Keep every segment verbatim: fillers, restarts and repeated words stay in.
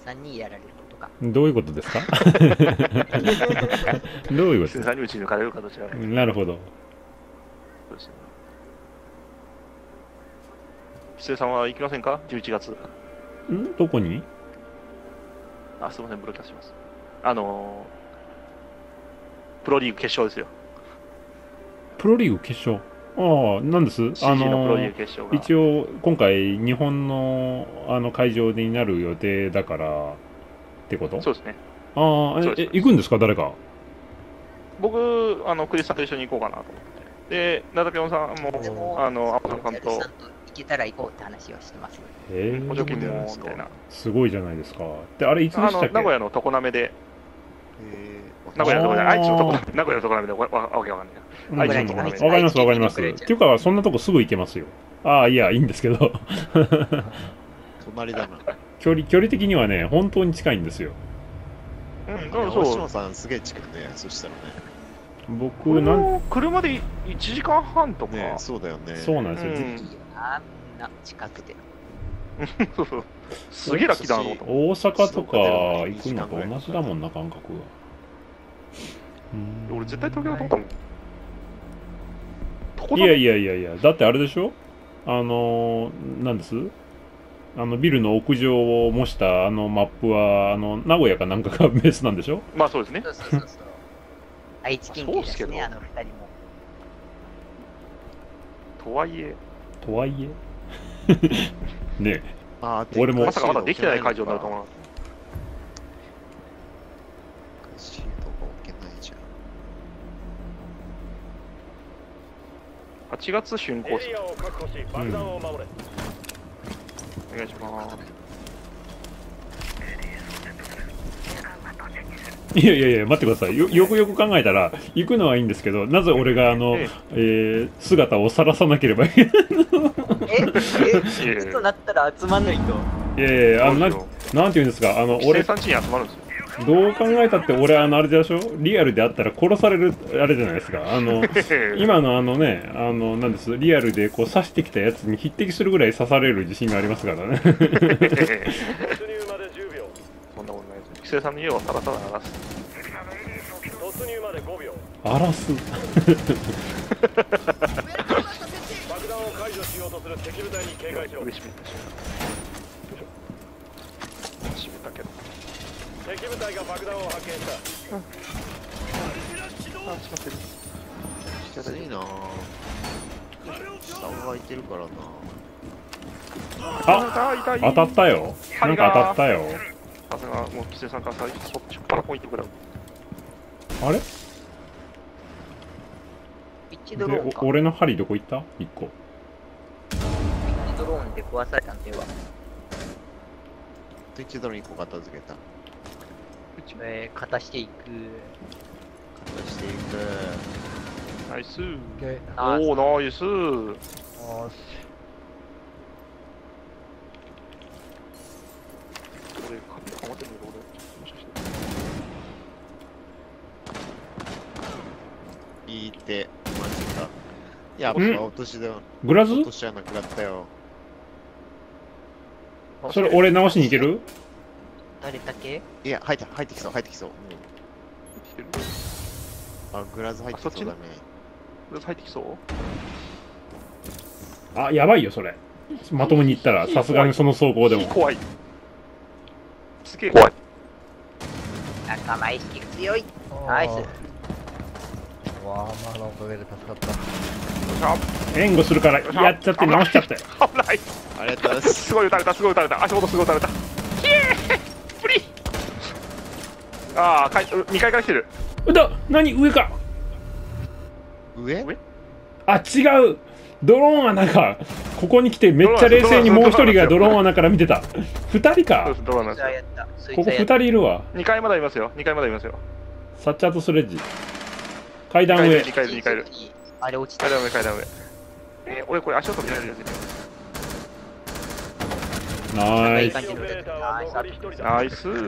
さんにやられることか。 どういうことですか？どういうことですか？ キセさんに打ち抜かれるかどちらか。 なるほど。 そうですね。キセさんは行きませんか ?じゅういち 月。 んどこに？ あ、すみません、ブローキャストします。あのー、プロリーグ決勝ですよ。 プロリーグ決勝。ああ、なんです。あシージー のプロリーのグ決勝が。 一応今回日本のあの会場になる予定だからってこと？ そうですね。 ああ、え、 そうですえ行くんですか誰か？ 僕、あのクリスさんと一緒に行こうかなと思って。で、ナダピョンさんも、 でもあの、アマゾンさんと、 さんと行けたら行こうって話はしてます。 えー、 補助金も、みたいな。 すごいじゃないですか。で、あれいつであの、 したっけ？ 名古屋の常滑で、 え名古屋のとこじゃない、愛知のとこあ、 名古屋のとこなめでわわわけわかんないな。 うん愛知わかりのとこなめで。 ますわかります。っていうか、そんなとこすぐ行けますよ。ああ、いや、いいんですけど。 隣だな。 距離、距離的にはね、本当に近いんですよ。 うん、 ねそう大そう。 島さんすげえ近くね、そしたらね。 僕、 これなん、 も車でいちじかんはんとか。 ねそうだよね。 そうなんですよ。 うんいいよな、みんな近くて。 そうそう。すげえラッキーだなと思った。 大阪とか行くのと同じだもんな、感覚が。うん俺絶対東京だと思ったもん。どこいやいやいやいや、だってあれでしょ？あのー、なんですあのビルの屋上を模したあのマップは、あの、名古屋かなんかがベースなんでしょ？ まあそうですねそ。うそうそうそう。愛知県警ですね、 そうっすけどあの二人も。 とはいえ、 とはいえ。ねえ。 あー俺もまさかまだできてない会場になると思うな。 シートが置けないじゃん。 はちがつ竣工です。 エリアを確保し爆弾を守れ。 お願いします。 いやいやいや、待ってください。よ、よくよく考えたら、行くのはいいんですけど、なぜ俺があの、 ええー姿を晒さなければいけない。 え、え、いつとなったら集まんないと。 いやいやいや、あの、なん、 そうなんていうんですか、あの、 生俺、 産地に集まるんですよ。 どう考えたって俺、あの、あれでしょ？リアルであったら殺される、あれじゃないですか。あの、今のあのね、あの、なんです、リアルでこう刺してきたやつに匹敵するぐらい刺される自信がありますからね。 突入までじゅうびょう。 そんなことないです。規制さんの家をさらさら鳴らす。 突入までごびょう。 荒らす。 爆弾を解除しようとする敵部隊に警戒しろ。 上閉めたし。閉めたけど。 敵部隊が爆弾を発見した。 あ、閉まってる。 きついなぁ。下が空いてるからな。 あ、 あ、痛い。 当たったよ。なんか当たったよ。 さすが、もう規制さんから最初、しょっぱなポイントくらい。 あれピッチドローンで、 か。 お俺の針どこ行った？一個。 ピッチドローンで壊されたんでは。 一度にいっこ片付けた。 えー、片していく。 片していく。 ナイス。 あおー、ナイス。俺、髪かまってるけど、俺、もしかして。 いい手、マジか。やっんぱ落としだよ。 グラズ落としじゃなくなったよ。 それ俺直しに行ける？ 誰だけ？ いや、入って、入ってきそう、入ってきそう。も来てる。 うあ、グラズ入ってきそうだね。 これ入ってきそうあ、やばいよ、それ。まともに行ったら、さすがにその走行でも。 怖い。すげえ怖い。 仲間意識が強い。ナイス。 わあ、まあのおかげで助かった。 よっしゃ。 援護するから、やっちゃって直しちゃったよ。 危ない。 ありがとうございます。 すごい撃たれた、すごい撃たれた。足元すごい撃たれた。ひえープリああ、かいにかいから来てる。 うだ、何上か。 上上あ、違う。ドローン穴か。ここに来てめっちゃ冷静にもう一人がドローン穴から見てた。二人そうかで。す、ドローンなんですよ。 そいつはやった。そいここ二つはやった。 人いるわ。 にかいまでありますよ。にかいまでありますよ。 サッチャーとスレッジ。階段上。 にかいでにかいで。 あれ落ちた階。段上、階段上。えー、俺これ足音見られるやつ。 ナイス。 いい感じのオペレーターは残りひとりだ。 ナイス。 いね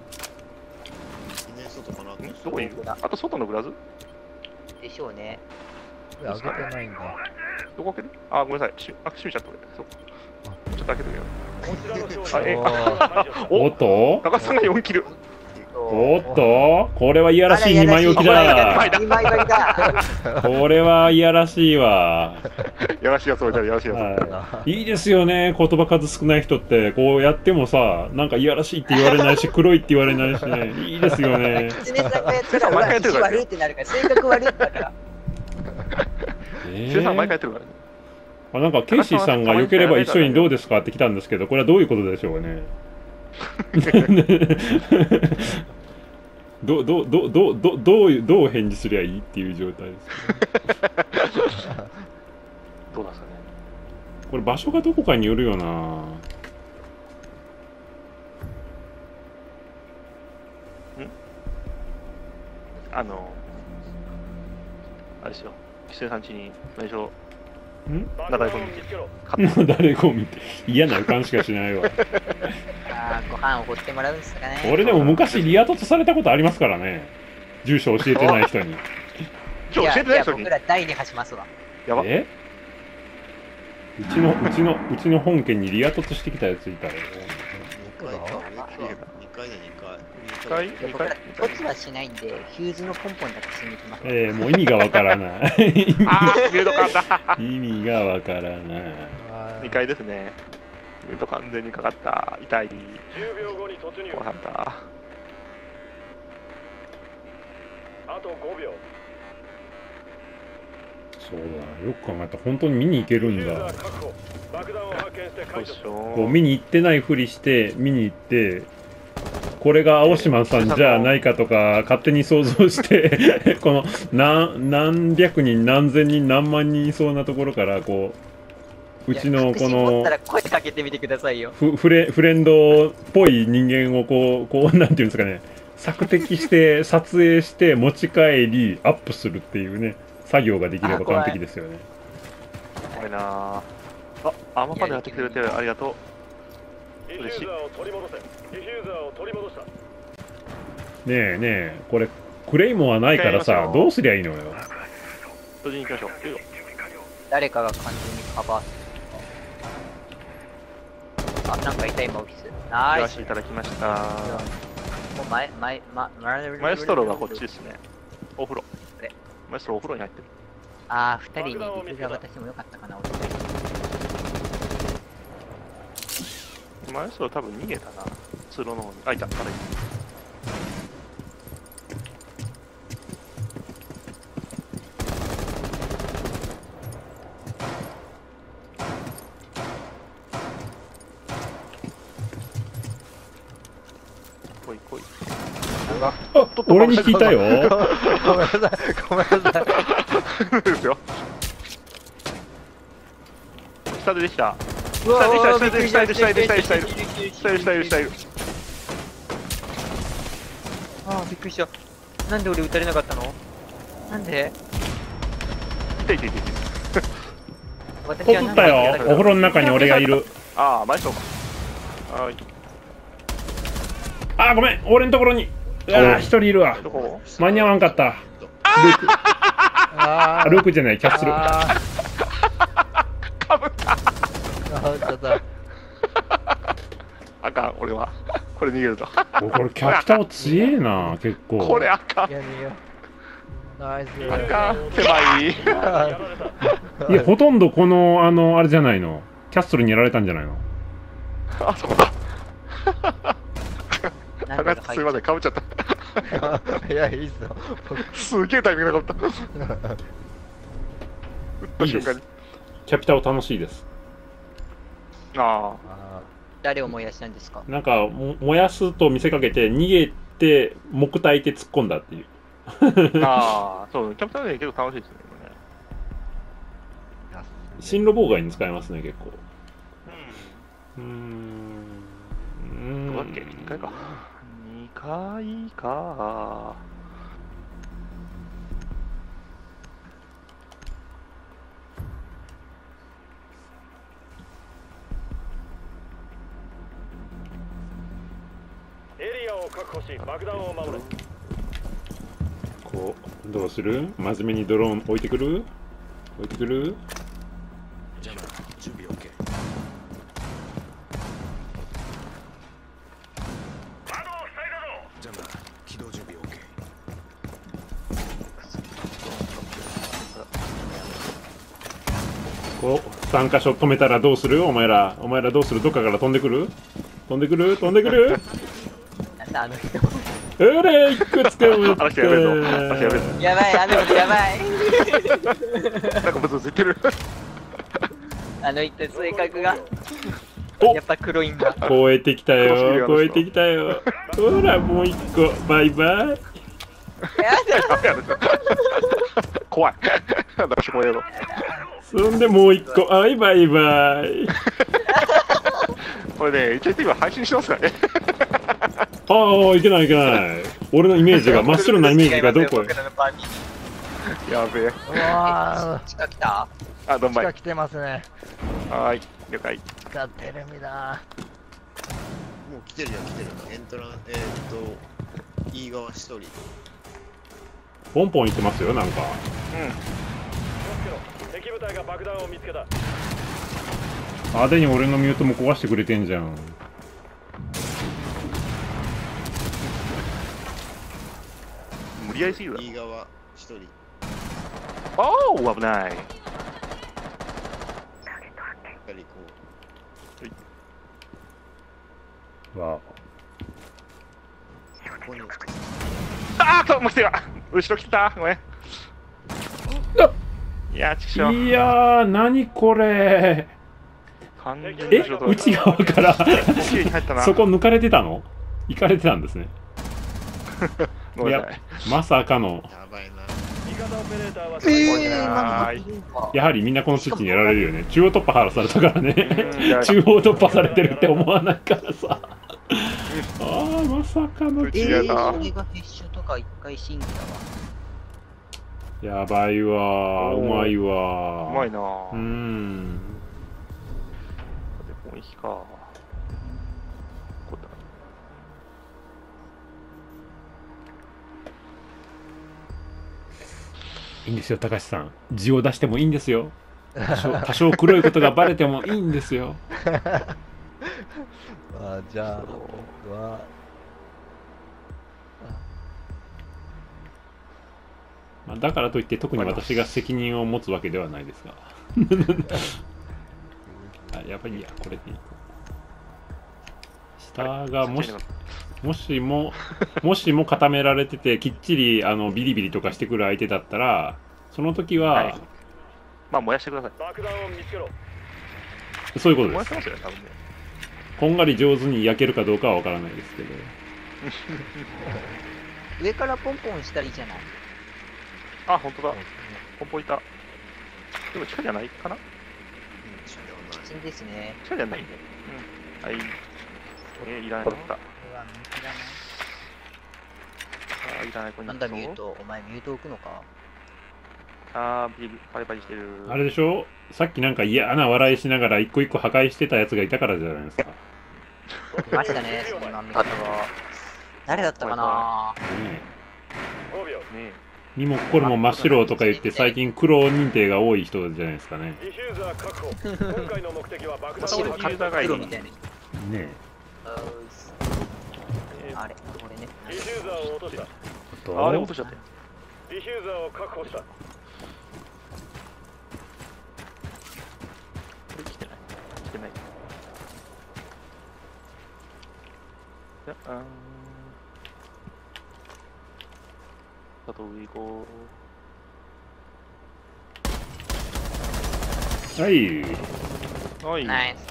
外かなと思ってどこにいるあと外のグラズでしょうね。 上げてないんだ。 どこ開けるあ、ごめんなさい。しあ、閉めちゃった俺。そう。ちょっと開けとけよ。 あえおーおおっと高須さんがよんキル。 おっとこれはいやらしいにまい置きだ。 にまい割りだ。 これはいやらしいわ。 やらしいやつ置いてある、やらしいやつ。 はいいいですよね、言葉数少ない人って、こうやってもさ、なんかいやらしいって言われないし、黒いって言われないしね、いいですよね。 キツネさんがやったら、俺は口悪いってなるから、性格悪いんだから。 えシュウさん毎ー、 回やってるからね。 あなんかケイシーさんが良ければ一緒にどうですかって来たんですけど、これはどういうことでしょうね。どどどどどどういうどう返事すりゃいいっていう状態ですけど。 どうなんですかね。 これ場所がどこかによるよな。 あの、あれですよ。キツネさん家に最初、 んなだれ込みて。 もう誰こう見て嫌な予感しかしないわ。 あーご飯をおごってもらうんですかね。 俺でも昔リア突されたことありますからね。住所教えてない人に。 今日教えてない人にや僕。ら第二発しますわ。 やば。 えうちのうちのうちの本家にリア突してきたやついたよ。 にかいかにかいでにかい。 二回いや二僕ら回こっちはしないんで、ヒューズのポンポンだけしに行きます。 えー、もう意味がわからない。 あー、ミュートかかった。 意味がわからない。 あーにかいですね。ミュート完全にかかった。痛い。 じゅうびょうごに突入。 怖かった。 あとごびょう。 そうだ、よく考えたら本当に見に行けるんディフューザだ。 ー確保。爆弾を発見してどうし解除する。 よこう見に行ってないふりして見に行って、これが青島さんじゃないかとか勝手に想像してこの何何百人何千人何万人いそうなところからこううちのこいや確信持っのたら声かけてみてくださいよ。 フフレフレンドっぽい人間をこうこうなんていうんですかね、索敵して撮影して持ち帰りアップするっていうね作業ができれば完璧ですよね。 う。これなあ。あ、アーマーパネルやってくれてる。ありがとディフューザーを取り戻せ。ディフューザーを取り戻した。 ねえねえこれクレイモンはないからさどうすりゃいいのよ。 う。同時に行きましょう。よいしょ誰かが完全にカバーする。あ、なんかいた今オフィス。ナイスやらせてい。ただきました。 もう前、前、ま、 マエストロがこっちですね。お風呂あれ。 マエストロお風呂に入ってる。 あー、二人にリクルー渡してもよかったかな、俺。 マエストロ多分逃げたな。通路の方に。あ、いた。まだいた。来い来い。 あ俺に聞いたよ。 ごめんなさい、ごめんなさい。 ですよ。下でできた。 うわ下でー下で下で下で下で下で下で下でびっくりした下いる下いる下いる。 あー、びっくりした。なんで俺撃たれなかったの？なんで？ 痛い痛い痛い痛い。 私取ったよ。お風呂の中に俺がいる。 ああ、マエストロか。はい。 あーごめん俺のところに。あー一人いるわ。 どこ？ 間に合わんかった。ルークああルークじゃないキャッスル。 あかぶった。 ーあ、ちょっと。 あかん、俺は。これ逃げると。 おこれキャピタオ強えな結構。 これあかん。 いや、逃げよう。ナイス。 あかん。狭い。 いやほとんどこのあのあれじゃないの。キャッスルにやられたんじゃないの。 あ、そうだ。 なんですいません、かぶっちゃった。 いや、いいっすよ。 すげえタイミングなかった。打った瞬間に。 キャピタオ楽しいです。 ああ誰を燃やしたんですか？ なんかも燃やすと見せかけて逃げて木焚いて突っ込んだっていう。 あ。ああ、そう、キャプテンね、結構楽しいですね。 ー進路妨害に使えますね結構。うーん。うーんどうだっけ？にかいか。にかいか。 エリアを確保し、爆弾を守れ。 こうどうする？真面目にドローン置いてくる？置いてくる？ じゃあ準備 OK。 さん箇所止めたらどうする？お前らお前らどうする？どっかから飛んでくる？飛んでくる？飛んでくる？ なんだあの人。 うれいくつかぶってあの人やべえぞ。あの人やべえぞ。 やばい、あの人やばい。 なんかブツブツ言ってる。 あの人性格がおやっぱ黒いんだ。 超えてきた黒すぎるよあの人超えてきたよ。ほらもう一個バイバイ。 やだ。 怖い。なんだかしこえろ。 そんでもう一個バイバイバイ。 これね、一応今配信してますからね。 ああいけないいけない。俺のイメージが真っ白なイメージがどこへ。 僕らのパーティーやべえ。 うわ近来た。 あ、どんー、 まい。 近来てますね。 はーい、了解。 使ってるみだ。 もう来てるじゃん来てる。エントランえー、っと E 側一人。 ポンポン言ってますよなんか。 敵部隊が爆弾を見つけた。 派手に俺のミュートも壊してくれてんじゃん。 無理やりすぎるだろ。 E 側一人。 おお、危ない。 二人こわう。ここにも二つ。 あーっと、もう来てた。後ろ来てた。ごめん。いやー、ちくしょう。 いやー何これ。 完全にえ後ろと内側から綺麗に入ったな。 そこ抜かれてたの？行かれてたんですね。いやごめんなさい。 まさかの。 やばいな。 味方オペレーターははーい。 やはりみんなこの土地にやられるよね。中央突破からされたからね。 うんいや中央突破されてるって思わないからさ。ああまさかの。 うちえー、 やな。 それがフィッシュとか一回審議だわ。 やばいわーうまいわーうまいなうーぁ。 んで、もういいか。ここだ。 いいんですよ高橋さん字を出してもいいんですよ。多少多少黒いことがバレてもいいんですよ。 あじゃあ、うわまあ、だからといって特に私が責任を持つわけではないですがあやっぱりいいやこれでいい。下がもしもしももしも固められててきっちりあのビリビリとかしてくる相手だったらその時は、 はいまあ、燃やしてください。 爆弾を見つけろ。 そういうことです。 燃やしてますよね、多分ね。 こんがり上手に焼けるかどうかはわからないですけど。 上からポンポンしたらいいじゃない。 あ、本当だ。ポンポンいた。でも地下じゃないかな？ うん、地下ではない。 キッチンですね。 地下じゃないね。うん。はい。えー、いらなかった。 うわ、人気だあー、いらない子にな。なんだミュート、お前ミュート置くのか。 あー、ビリビリパリパリしてる。 あれでしょさっきなんか嫌な笑いしながら一個一個破壊してたやつがいたからじゃないですか。ねいましたね、そんな見方は。誰だったかな。 えごびょう。 ねにもこれも真っ白とか言って最近黒認定が多い人じゃないですかね。 ディフューザー確保。今回の目的は爆弾を白、 白か黒、黒みたいな。 ねえーあれ、これね。 ディフューザーを落とした。 えあれ落ととしちゃったよ。 ディフューザーを確保した。 これ来てない。来てない。じゃあ、あーあと上行こはい。 う。はい。 ナイス。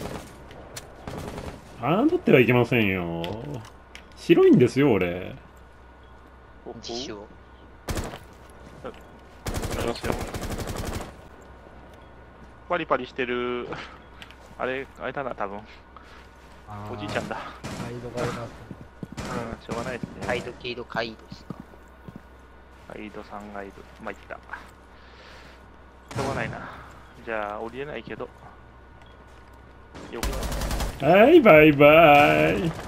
あん取ってはいけませんよ。白いんですよ俺。 ほほ実証。 パリパリしてる。あれ、あれだな、多分。 あーおじいちゃんだ。 ガイドがあります。 うん、しょうがないですね。 カイド、ケイド、カイドですか。 ガイドさんガイド。まあ、いった。しょうがないな。じゃあ、降りれないけど。よく。 はいバイバイ。 ディフュ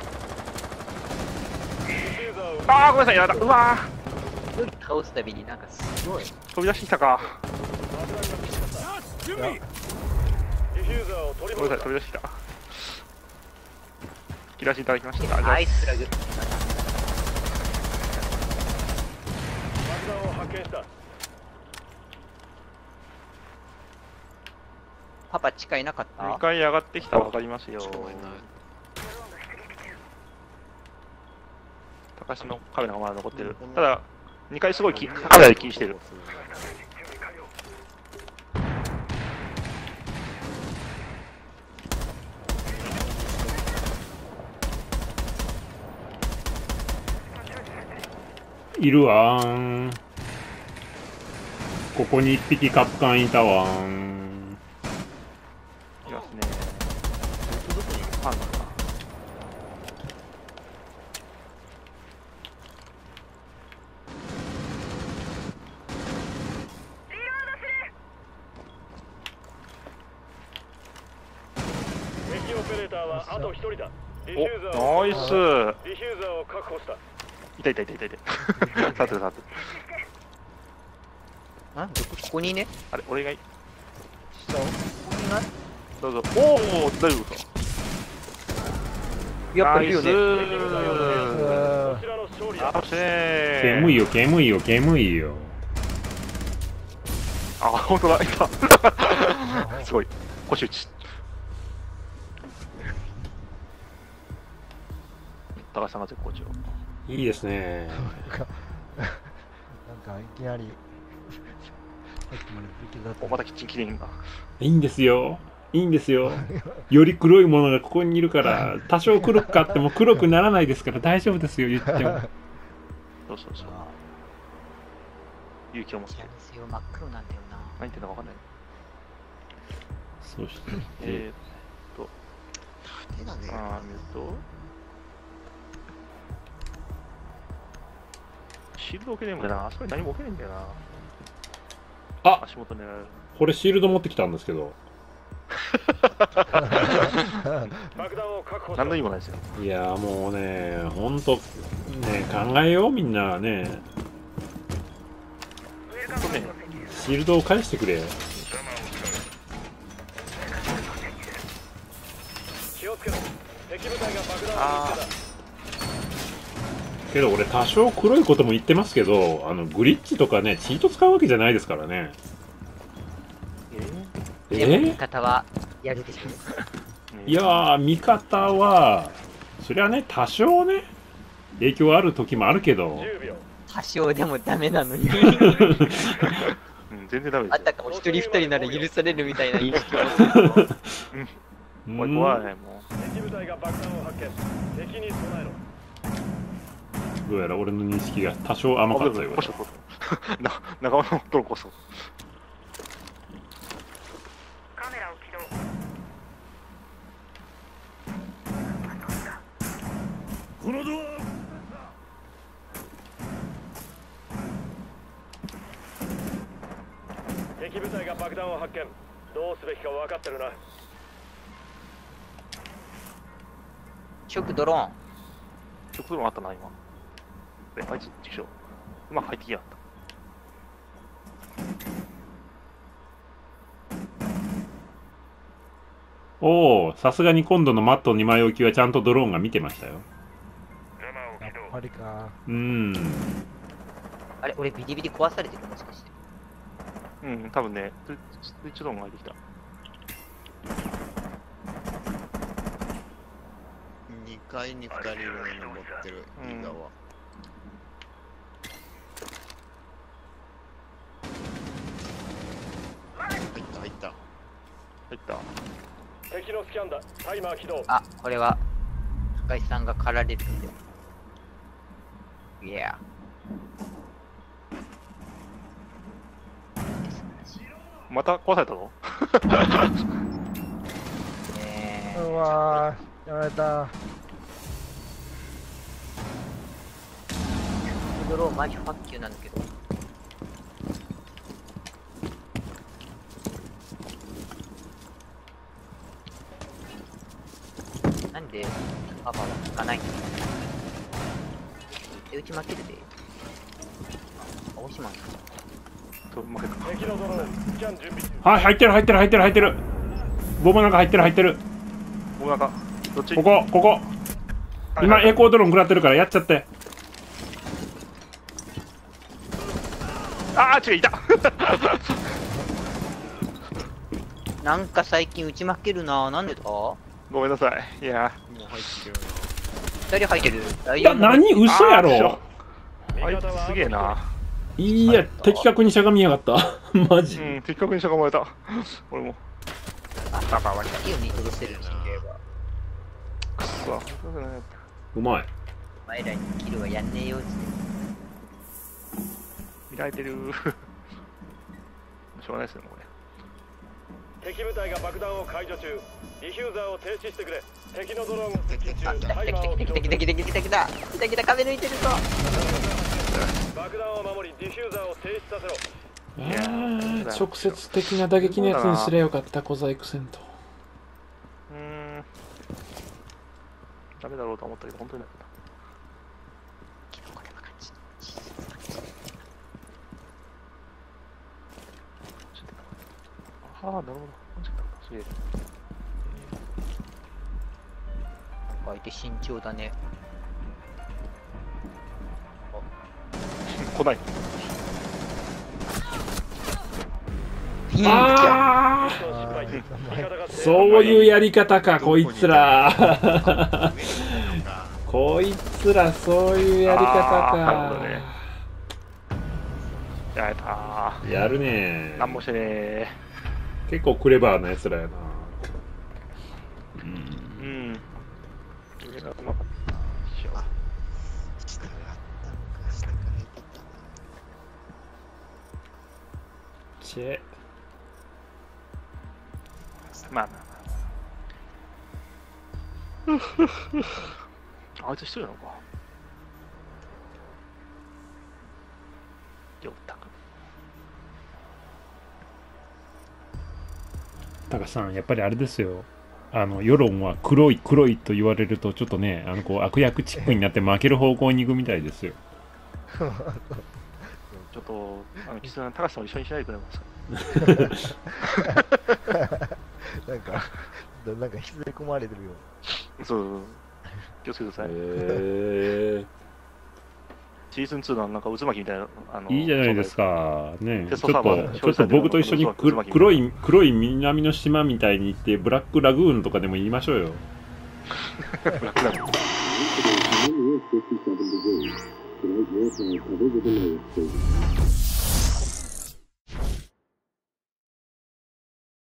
ーザーをああ、ごめんなさい、やられた。うわー倒すたびになんかすごい。 飛び出してきたか。 爆弾が見つかった。準備。ディフューザーを取りごめんなさい、 戻した。 飛び出してきた。切らせていただきました。 ナイスプラグ。 爆弾を発見した。 パパ地下いなかったにかい上がってきたら分かりますよ。 聞こえない。 高橋のカメラがまだ残ってるこん。なただ、にかいすごいきカメラで気にしてる。 いるわーん。ここに一匹カプカンいたわーん。 いますね。どこにファンなんだ。 敵オペレーターはあと一人だ。ディフューザーをお、ナイス。 ディフューザーを確保した。 いたいたいたいたいた。立ってる立ってる。 あ、どこここにね。 あれ、俺がい下ここにないどうぞ。おお、大丈夫ですか。 やっぱりいるよね。 ナイスこちらの勝利だ。 あ、しね煙いよ、煙いよ、煙いよ。 あ、本当だ、いた。すごい。腰打ち。高橋さんが絶好調。 いいですね。 なんかいきなりさっきまで武器だったお、またキッチンきれいが。 いいんですよ。いいんですよ。より黒いものがここにいるから、多少黒く買っても黒くならないですから大丈夫ですよ、言っても。 そうそうそう。勇気を持って。 いやですよ、真っ黒なんだよな。 何言ってんのか分かんない。 そして、 えーっと、 手がねあー、見ると、シールド置けねえもんな。あそこに何も置けねえんだよな。 あ、 足元狙われる。 これシールド持ってきたんですけど。 爆弾を確保した。 何の意味もないですよ。 いやーもうね、ほんと、ね、考えよう、みんなね。 ほんとね、 シールドを返してくれ。 気をつけろ。敵部隊が爆弾を見つけた。 けど俺多少黒いことも言ってますけど、あのグリッチとかね、チート使うわけじゃないですからね。 えでも味え方はやるでしょ。 ー、 いやー、味方は、それはね、多少ね、影響ある時もあるけど、 じゅうびょう。 多少でもダメなのに。 うん、全然ダメですよ。 あたかも一人二人なら許されるみたいな意識を持ってる。 怖い怖い、も敵部隊が爆弾を発見。敵に備えろ。 どうやら俺の認識が多少う。 甘かったようだ。 こそこそ。な、仲間のとこそ。 カメラを起動。 このドア。敵部隊が爆弾を発見。どうすべきか分かってるな。 食ドローン。 直通もあったな、今。え、あいつ、ちくしょう。うまく入ってきやがった。 おお、さすがに今度のマットにまい置きはちゃんとドローンが見てましたよ。 やっぱりか。 うーん。 あれ、俺ビリビリ壊されてるもしかして。 うん、多分ね、スイッチドーンが入ってきた。 にかいにふたりいるのに持ってるうん伊沢。入った入った。 入った。 敵のスキャンだ。タイマー起動。 あ、これは、高橋さんが狩られるんだよ。いや。 また壊されたのねうわー、やられた。 ドローンマジファッキューなんだけど。なんでパパはつかないんだろう。で、うち負けるで。あ、大島と負けた。 敵のドローン。スキャン準備中。 はい、入ってる入ってる入ってる入ってる。ボムなんか入ってる入ってる。 おなんか、どっちここ、ここ。今エコードローン食らってるからやっちゃって。 ああ、違う、いたなんか最近打ち負けるな。なんでだ？ ごめんなさい。いや、 もう入ってるよ。 二人入ってる。ラいや、 イオンも何嘘やあーろ。 あいつすげえな。 いや、的確にしゃがみやがった。マジ。 うん、的確にしゃがまれた。俺も。 あ、パパはライオンに飛ばせる人間は。 くっそ。 うまい。 お前らにキルはやんねえよって。 見られてる。しょうがないですよ、これ。 敵部隊が爆弾を解除中。ディフューザーを停止してくれ。敵のドローンを接近中。タイマーを敵強敵敵敵敵制。 敵敵だ敵だ壁抜いてるぞ。 爆弾を守り、ディフューザーを停止させろ。 あー、直接的な打撃のやつにすりゃよかった、小細工戦と。 うーん。ダメだろうと思ったけど、本当になかった。ああ、なるほど。すげえ。 相手慎重だね。 来ない。 あ失敗。味方がー、そういうやり方か、こいつら。こいつら、そういうやり方あーなるほどかね。やれたー。 やるねなんもしてねー。 結構クレバーなやつらやな。うん。 うん。上がうまかったな。しよ下があったのか、下から入ってったな。 チェ。 うまあまあまあ。あいつ一人なのか。よったか。 高橋さん、やっぱりあれですよ。あの世論は黒い黒いと言われるとちょっとね、あのこう悪役チックになって負ける方向に行くみたいですよ。 ちょっと、あの、キスさん、高橋さんを一緒にしないでくれますか。 なんか、なんか引きずり込まれてるよ。 そう、気をつけてください。 へシーズンツーのなんか渦巻きみたいな、あの、 いいじゃないですか。ね、ちょっとテストサーバーちょっと僕と一緒にく渦巻き黒い黒い南の島みたいに行ってブラックラグーンとかでも言いましょうよ。 楽だね。 Tonight, we're fifty-seven degrees. Tonight, your time covers with a low of thirty.